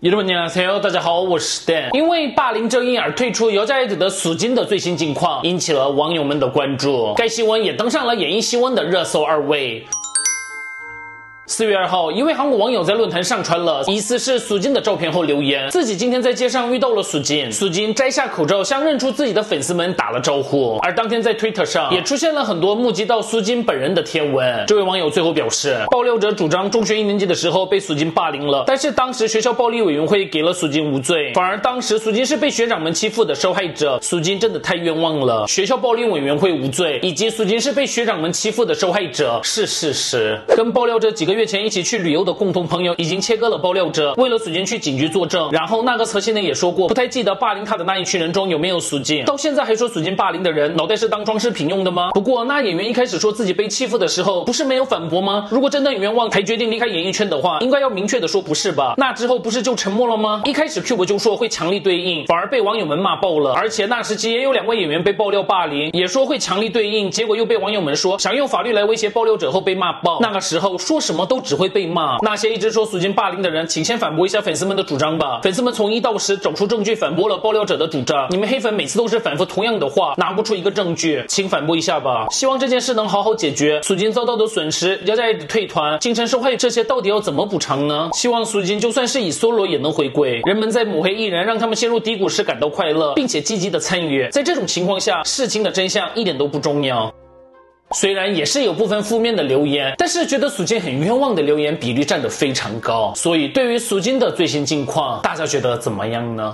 여러분大家好，我是 Dan。因为霸凌争议而退出姚家爱子的苏金的最新近况，引起了网友们的关注。该新闻也登上了演艺新闻的热搜2位。4月2号，一位韩国网友在论坛上传了疑似是苏金的照片后留言，自己今天在街上遇到了苏金，苏金摘下口罩向认出自己的粉丝们打了招呼。而当天在 Twitter 上也出现了很多目击到苏金本人的贴文。这位网友最后表示，爆料者主张中学1年级的时候被苏金霸凌了，但是当时学校暴力委员会给了苏金无罪，反而当时苏金是被学长们欺负的受害者，苏金真的太冤枉了。学校暴力委员会无罪，以及苏金是被学长们欺负的受害者是事实。跟爆料者几个月前一起去旅游的共同朋友已经切割了爆料者，为了苏金去警局作证。然后那个侧新呢也说过，不太记得霸凌他的那一群人中有没有苏金，到现在还说苏金霸凌的人脑袋是当装饰品用的吗？不过那演员一开始说自己被欺负的时候不是没有反驳吗？如果真的很冤枉才决定离开演艺圈的话，应该要明确的说不是吧？那之后不是就沉默了吗？一开始 Cube 就说会强力对应，反而被网友们骂爆了。而且那时期也有2位演员被爆料霸凌，也说会强力对应，结果又被网友们说想用法律来威胁爆料者后被骂爆。那个时候说什么都只会被骂。那些一直说苏金霸凌的人，请先反驳一下粉丝们的主张吧。粉丝们从1到10找出证据反驳了爆料者的主张，你们黑粉每次都是反复同样的话，拿不出一个证据，请反驳一下吧。希望这件事能好好解决。苏金遭到的损失，姚家爱子退团，精神受害这些到底要怎么补偿呢？希望苏金就算是以 solo 也能回归。人们在抹黑艺人让他们陷入低谷时感到快乐，并且积极的参与，在这种情况下，事情的真相一点都不重要。虽然也是有部分负面的留言，但是觉得苏金很冤枉的留言比率占得非常高。所以对于苏金的最新近况，大家觉得怎么样呢？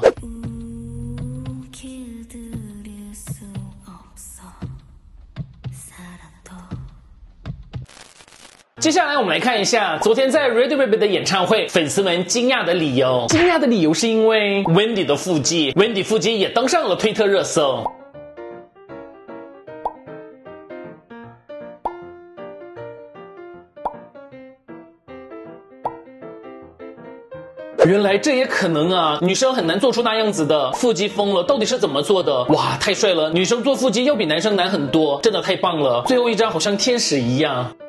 接下来我们来看一下昨天在 Red Velvet 的演唱会粉丝们惊讶的理由。惊讶的理由是因为 Wendy 的腹肌， Wendy 腹肌也登上了推特热搜。原来这也可能啊，女生很难做出那样子的腹肌疯了，到底是怎么做的？哇，太帅了，女生做腹肌要比男生难很多，真的太棒了。最后一张好像天使一样。